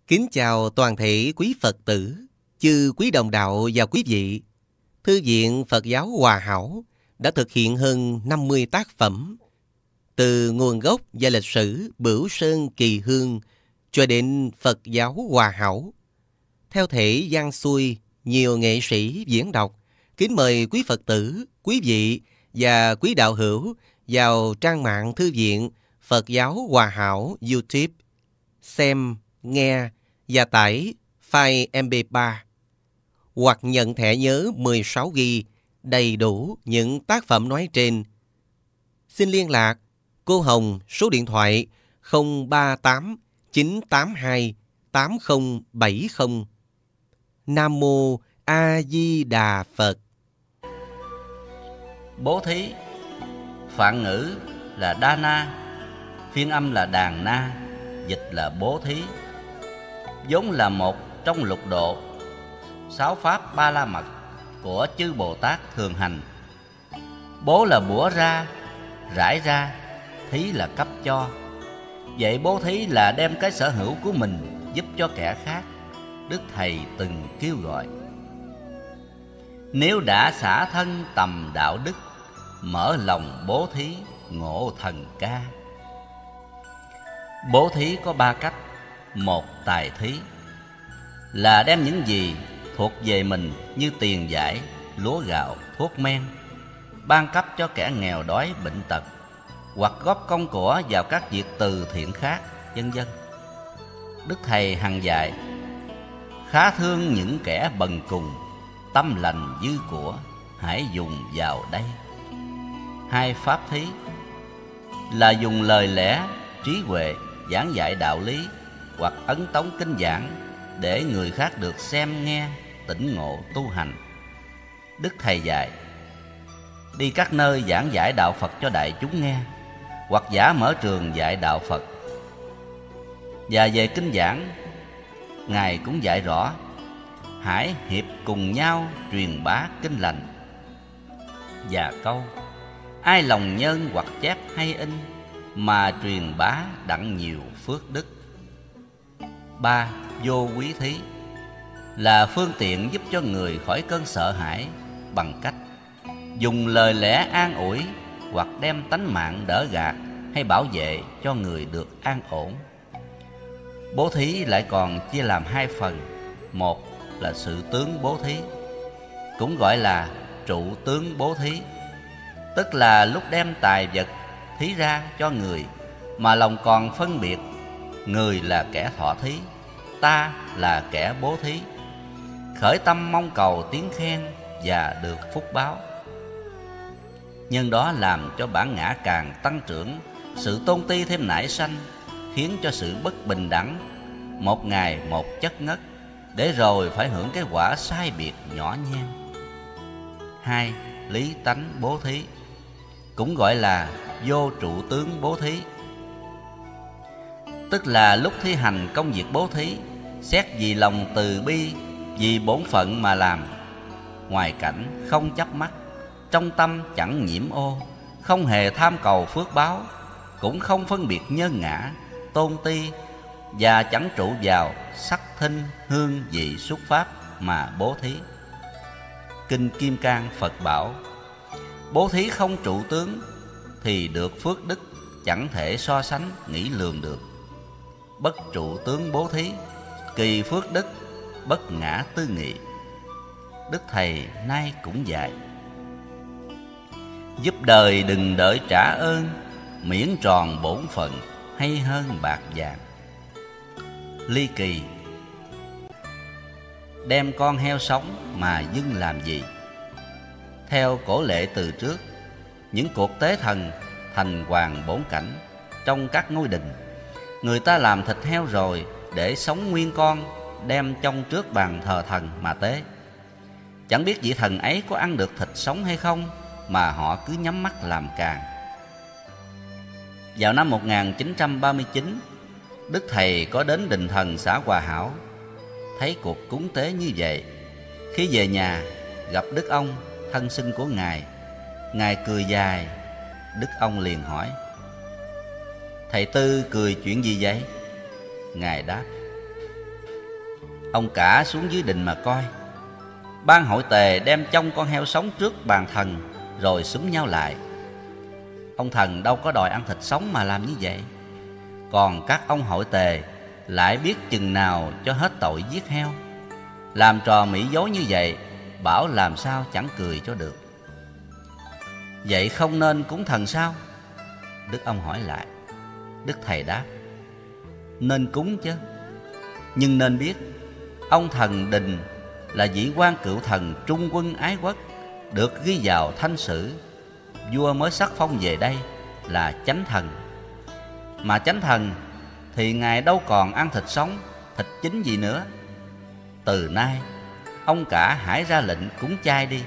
Kính chào toàn thể quý Phật tử, chư quý đồng đạo và quý vị. Thư viện Phật giáo Hòa Hảo đã thực hiện hơn 50 tác phẩm, từ nguồn gốc và lịch sử Bửu Sơn Kỳ Hương cho đến Phật giáo Hòa Hảo. Theo thể văn xuôi, nhiều nghệ sĩ diễn đọc. Kính mời quý Phật tử, quý vị và quý đạo hữu vào trang mạng Thư viện Phật giáo Hòa Hảo YouTube, xem, nghe và tải file MP3 hoặc nhận thẻ nhớ 16GB đầy đủ những tác phẩm nói trên. Xin liên lạc cô Hồng số điện thoại 038 982 8070. Nam Mô A Di Đà Phật. Bố thí, phạn ngữ là đa na, phiên âm là đàn na, dịch là bố thí, vốn là một trong lục độ 6 pháp ba la mật của chư Bồ Tát thường hành. Bố là bủa ra, rải ra, thí là cấp cho. Vậy bố thí là đem cái sở hữu của mình giúp cho kẻ khác. Đức Thầy từng kêu gọi: nếu đã xả thân tầm đạo đức, mở lòng bố thí ngộ thần ca. Bố thí có 3 cách. Một, tài thí là đem những gì thuộc về mình như tiền giải, lúa gạo, thuốc men ban cấp cho kẻ nghèo đói bệnh tật, hoặc góp công của vào các việc từ thiện khác, vân vân. Đức Thầy hằng dạy: khá thương những kẻ bần cùng, tâm lành dư của, hãy dùng vào đây. Hai, pháp thí là dùng lời lẽ, trí huệ giảng dạy đạo lý hoặc ấn tống kinh giảng để người khác được xem nghe, tỉnh ngộ tu hành. Đức Thầy dạy: đi các nơi giảng giải đạo Phật cho đại chúng nghe, hoặc giả mở trường dạy đạo Phật. Và về kinh giảng, Ngài cũng dạy rõ: hãy hiệp cùng nhau truyền bá kinh lành. Và câu: ai lòng nhân hoặc chép hay in, mà truyền bá đặng nhiều phước đức. 3. Vô quý thí là phương tiện giúp cho người khỏi cơn sợ hãi bằng cách dùng lời lẽ an ủi hoặc đem tánh mạng đỡ gạt hay bảo vệ cho người được an ổn. Bố thí lại còn chia làm 2 phần. Một là sự tướng bố thí, cũng gọi là trụ tướng bố thí, tức là lúc đem tài vật thí ra cho người mà lòng còn phân biệt người là kẻ thọ thí, ta là kẻ bố thí, khởi tâm mong cầu tiếng khen và được phúc báo. Nhân đó làm cho bản ngã càng tăng trưởng, sự tôn ti thêm nảy sanh, khiến cho sự bất bình đẳng một ngày một chất ngất, để rồi phải hưởng cái quả sai biệt nhỏ nhen. 2. Lý tánh bố thí, cũng gọi là vô trụ tướng bố thí, tức là lúc thi hành công việc bố thí, xét vì lòng từ bi, vì bổn phận mà làm. Ngoài cảnh không chấp mắt, trong tâm chẳng nhiễm ô, không hề tham cầu phước báo, cũng không phân biệt nhân ngã, tôn ti, và chẳng trụ vào sắc thinh hương vị xuất pháp mà bố thí. Kinh Kim Cang Phật bảo: bố thí không trụ tướng thì được phước đức chẳng thể so sánh nghĩ lường được. Bất trụ tướng bố thí, kỳ phước đức, bất ngã tư nghị. Đức Thầy nay cũng dạy: giúp đời đừng đợi trả ơn, miễn tròn bổn phận hay hơn bạc vàng. Ly kỳ đem con heo sống mà dưng làm gì? Theo cổ lệ từ trước, những cuộc tế thần, thành hoàng bổn cảnh trong các ngôi đình, người ta làm thịt heo rồi để sống nguyên con, đem trong trước bàn thờ thần mà tế. Chẳng biết vị thần ấy có ăn được thịt sống hay không, mà họ cứ nhắm mắt làm càng. Vào năm 1939, Đức Thầy có đến đình thần xã Hòa Hảo, thấy cuộc cúng tế như vậy. Khi về nhà gặp Đức ông, thân sinh của Ngài, Ngài cười dài. Đức ông liền hỏi: thầy Tư cười chuyện gì vậy? Ngài đáp: Ông cả xuống dưới đình mà coi. Ban hội tề đem chông con heo sống trước bàn thần, rồi xúm nhau lại. Ông thần đâu có đòi ăn thịt sống mà làm như vậy. Còn các ông hội tề lại biết chừng nào cho hết tội giết heo. Làm trò mỹ dối như vậy, bảo làm sao chẳng cười cho được. Vậy không nên cúng thần sao? Đức ông hỏi lại. Đức thầy đáp: nên cúng chứ. Nhưng nên biết, ông thần Đình là vị quan cựu thần trung quân ái quốc, được ghi vào thanh sử. Vua mới sắc phong về đây là chánh thần. Mà chánh thần thì ngài đâu còn ăn thịt sống, thịt chín gì nữa. Từ nay ông cả hãy ra lệnh cúng chay đi.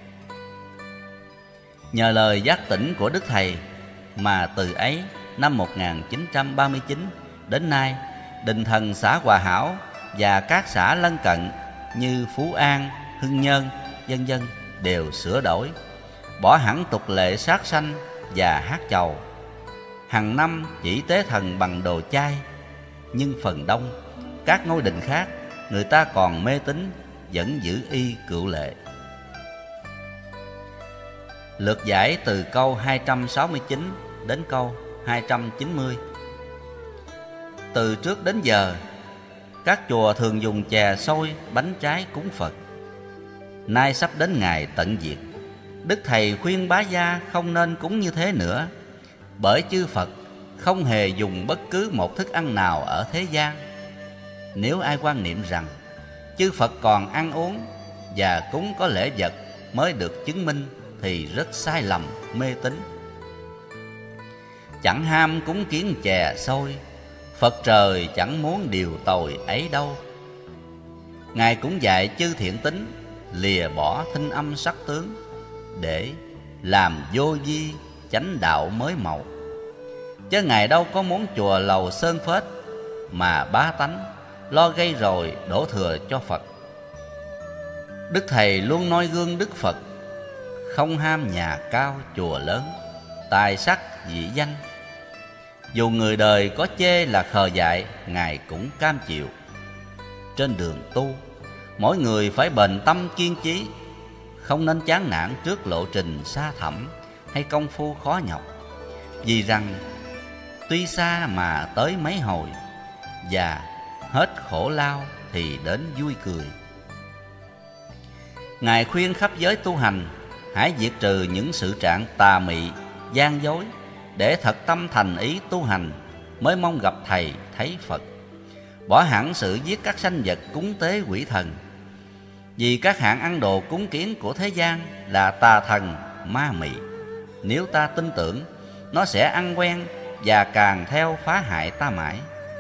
Nhờ lời giác tỉnh của Đức Thầy mà từ ấy, năm 1939 đến nay, đình thần xã Hòa Hảo và các xã lân cận như Phú An, Hưng Nhơn, vân vân đều sửa đổi, bỏ hẳn tục lệ sát sanh và hát chầu. Hàng năm chỉ tế thần bằng đồ chay, nhưng phần đông các ngôi đình khác người ta còn mê tín, vẫn giữ y cựu lệ. Lược giải từ câu 269 đến câu 290. Từ trước đến giờ, các chùa thường dùng chè xôi, bánh trái cúng Phật. Nay sắp đến ngày tận diệt, Đức Thầy khuyên bá gia không nên cúng như thế nữa, bởi chư Phật không hề dùng bất cứ một thức ăn nào ở thế gian. Nếu ai quan niệm rằng chư Phật còn ăn uống và cúng có lễ vật mới được chứng minh thì rất sai lầm, mê tín. Chẳng ham cúng kiến chè xôi, Phật trời chẳng muốn điều tồi ấy đâu. Ngài cũng dạy chư thiện tín lìa bỏ thinh âm sắc tướng, để làm vô vi chánh đạo mới màu. Chứ Ngài đâu có muốn chùa lầu sơn phết, mà bá tánh lo gây rồi đổ thừa cho Phật. Đức Thầy luôn noi gương Đức Phật, không ham nhà cao chùa lớn, tài sắc dị danh. Dù người đời có chê là khờ dại, Ngài cũng cam chịu. Trên đường tu, mỗi người phải bền tâm kiên chí, không nên chán nản trước lộ trình xa thẳm hay công phu khó nhọc. Vì rằng tuy xa mà tới mấy hồi, và hết khổ lao thì đến vui cười. Ngài khuyên khắp giới tu hành hãy diệt trừ những sự trạng tà mị, gian dối, để thật tâm thành ý tu hành, mới mong gặp Thầy thấy Phật. Bỏ hẳn sự giết các sanh vật cúng tế quỷ thần, vì các hạng ăn đồ cúng kiến của thế gian là tà thần, ma mị. Nếu ta tin tưởng, nó sẽ ăn quen và càng theo phá hại ta mãi.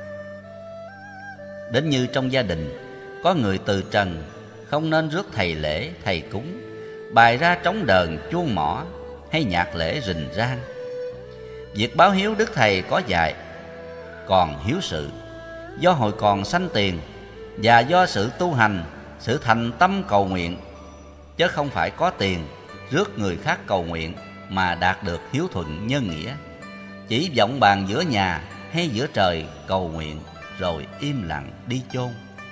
Đến như trong gia đình, có người từ trần, không nên rước thầy lễ, thầy cúng, bày ra trống đờn, chuông mõ hay nhạc lễ rình rang. Việc báo hiếu Đức Thầy có dạy, còn hiếu sự do hồi còn sanh tiền, và do sự tu hành, sự thành tâm cầu nguyện, chứ không phải có tiền rước người khác cầu nguyện mà đạt được hiếu thuận nhân nghĩa. Chỉ vọng bàn giữa nhà hay giữa trời cầu nguyện, rồi im lặng đi chôn.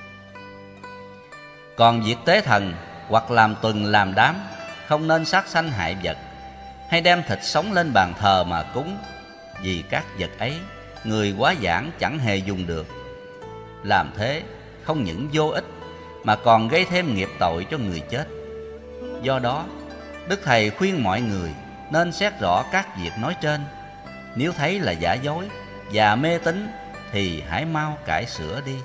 Còn việc tế thần hoặc làm tuần làm đám, không nên sát sanh hại vật, hay đem thịt sống lên bàn thờ mà cúng, vì các vật ấy người quá giảng chẳng hề dùng được. Làm thế không những vô ích mà còn gây thêm nghiệp tội cho người chết. Do đó, Đức Thầy khuyên mọi người nên xét rõ các việc nói trên. Nếu thấy là giả dối và mê tín thì hãy mau cải sửa đi.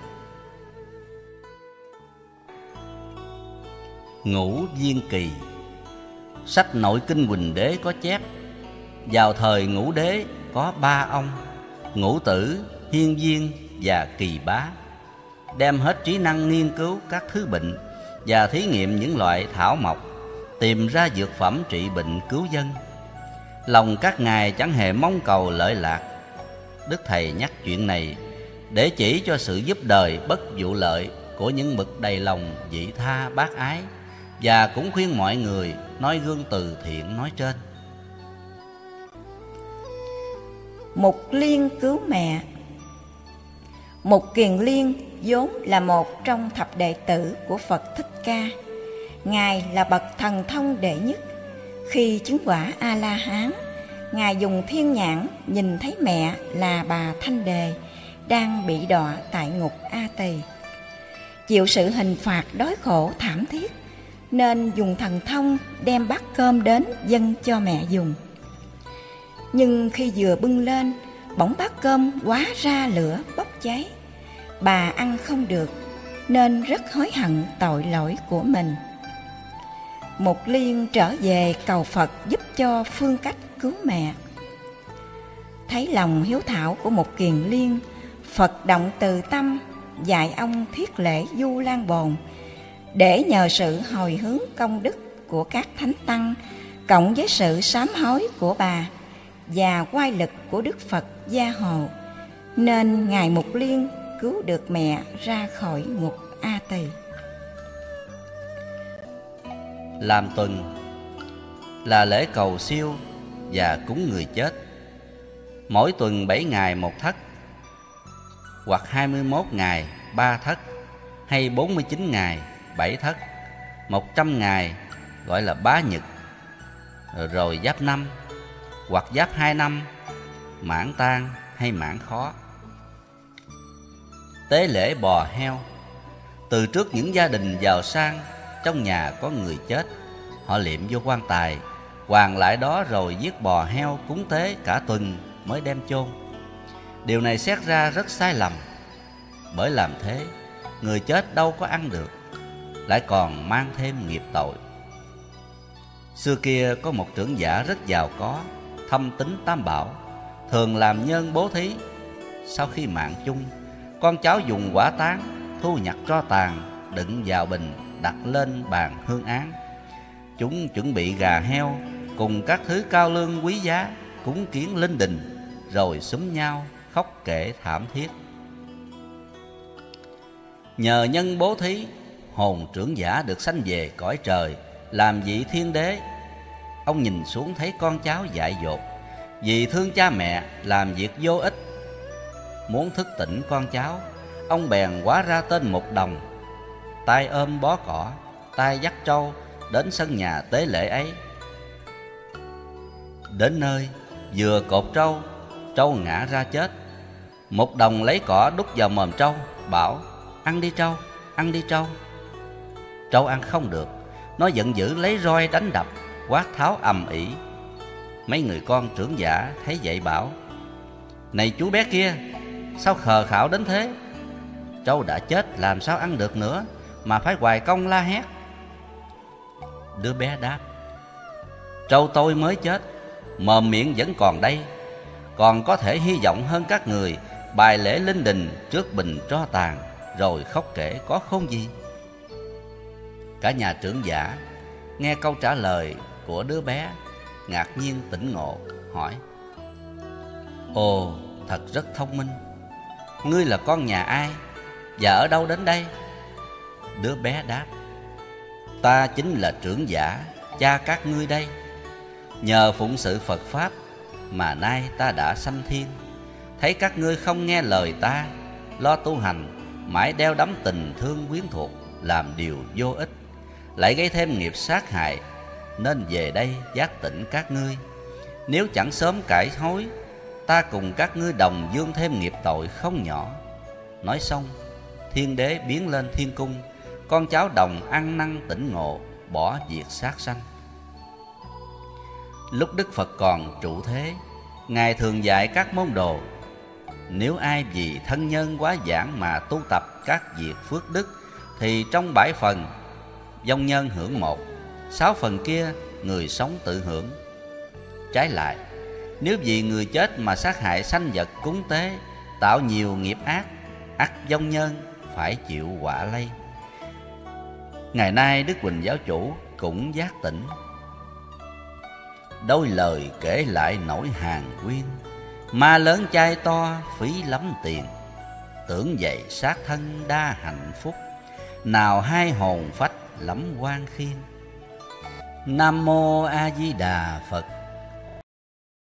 Ngũ Viên Kỳ. Sách Nội Kinh Huỳnh Đế có chép, vào thời Ngũ Đế có 3 ông, Ngũ Tử, Hiên Viên và Kỳ Bá, đem hết trí năng nghiên cứu các thứ bệnh và thí nghiệm những loại thảo mộc, tìm ra dược phẩm trị bệnh cứu dân. Lòng các ngài chẳng hề mong cầu lợi lạc. Đức Thầy nhắc chuyện này để chỉ cho sự giúp đời bất vụ lợi của những bậc đầy lòng vị tha bác ái, và cũng khuyên mọi người noi gương từ thiện nói trên. Mục Liên cứu mẹ. Mục Kiền Liên vốn là một trong thập đệ tử của Phật Thích Ca. Ngài là bậc thần thông đệ nhất. Khi chứng quả A-la-hán, Ngài dùng thiên nhãn nhìn thấy mẹ là bà Thanh Đề đang bị đọa tại ngục A Tỳ, chịu sự hình phạt đói khổ thảm thiết, nên dùng thần thông đem bát cơm đến dâng cho mẹ dùng. Nhưng khi vừa bưng lên, bỗng bát cơm hóa ra lửa bốc cháy. Bà ăn không được nên rất hối hận tội lỗi của mình. Mục Liên trở về cầu Phật giúp cho phương cách cứu mẹ. Thấy lòng hiếu thảo của Mục Kiền Liên, Phật động từ tâm dạy ông thiết lễ Du Lan Bồn, để nhờ sự hồi hướng công đức của các thánh tăng cộng với sự sám hối của bà và oai lực của Đức Phật gia hộ, nên Ngài Mục Liên cứu được mẹ ra khỏi ngục A Tỳ. Làm tuần là lễ cầu siêu và cúng người chết. Mỗi tuần 7 ngày một thất, hoặc 21 ngày 3 thất, hay 49 ngày 7 thất, 100 ngày gọi là bá nhật, rồi giáp năm, hoặc giáp 2 năm, mãn tang hay mãn khó. Tế lễ bò heo. Từ trước những gia đình giàu sang, trong nhà có người chết, họ liệm vô quan tài, hoàn lại đó rồi giết bò heo cúng tế cả tuần mới đem chôn. Điều này xét ra rất sai lầm, bởi làm thế người chết đâu có ăn được, lại còn mang thêm nghiệp tội. Xưa kia có một trưởng giả rất giàu có, thâm tín tam bảo, thường làm nhân bố thí. Sau khi mạng chung, con cháu dùng quả tán thu nhặt tro tàn, đựng vào bình, đặt lên bàn hương án. Chúng chuẩn bị gà heo cùng các thứ cao lương quý giá cúng kiến linh đình, rồi xúm nhau khóc kể thảm thiết. Nhờ nhân bố thí, hồn trưởng giả được sanh về cõi trời, làm vị thiên đế. Ông nhìn xuống thấy con cháu dại dột, vì thương cha mẹ làm việc vô ích. Muốn thức tỉnh con cháu, ông bèn hóa ra tên Mục Đồng, tay ôm bó cỏ, tay dắt trâu đến sân nhà tế lễ ấy. Đến nơi, vừa cột trâu, trâu ngã ra chết. Mục Đồng lấy cỏ đút vào mồm trâu, bảo: "Ăn đi trâu, ăn đi trâu." Trâu ăn không được, nó giận dữ lấy roi đánh đập, quát tháo ầm ĩ. Mấy người con trưởng giả thấy vậy bảo: "Này chú bé kia, sao khờ khạo đến thế? Trâu đã chết làm sao ăn được nữa, mà phải hoài công la hét." Đứa bé đáp: "Trâu tôi mới chết, mồm miệng vẫn còn đây, còn có thể hy vọng hơn các người bài lễ linh đình trước bình tro tàn, rồi khóc kể có khôn gì." Cả nhà trưởng giả nghe câu trả lời của đứa bé, ngạc nhiên tỉnh ngộ, hỏi: "Ồ, thật rất thông minh. Ngươi là con nhà ai và ở đâu đến đây?" Đứa bé đáp: "Ta chính là trưởng giả, cha các ngươi đây. Nhờ phụng sự Phật Pháp mà nay ta đã sanh thiên. Thấy các ngươi không nghe lời ta, lo tu hành, mãi đeo đắm tình thương quyến thuộc, làm điều vô ích, lại gây thêm nghiệp sát hại, nên về đây giác tỉnh các ngươi. Nếu chẳng sớm cải hối, ta cùng các ngươi đồng dương thêm nghiệp tội không nhỏ." Nói xong, thiên đế biến lên thiên cung, con cháu đồng ăn năn tỉnh ngộ, bỏ việc sát sanh. Lúc Đức Phật còn trụ thế, Ngài thường dạy các môn đồ: nếu ai vì thân nhân quá giản mà tu tập các việc phước đức, thì trong 7 phần, vong nhân hưởng 1, 6 phần kia người sống tự hưởng. Trái lại, nếu vì người chết mà sát hại sanh vật cúng tế, tạo nhiều nghiệp ác, ắt vong nhân phải chịu quả lây. Ngày nay Đức Huỳnh Giáo Chủ cũng giác tỉnh. Đôi lời kể lại nỗi hàn quyên, ma lớn chai to phí lắm tiền. Tưởng vậy sát thân đa hạnh phúc, nào hai hồn phách lắm quan khiên. Nam mô A Di Đà Phật.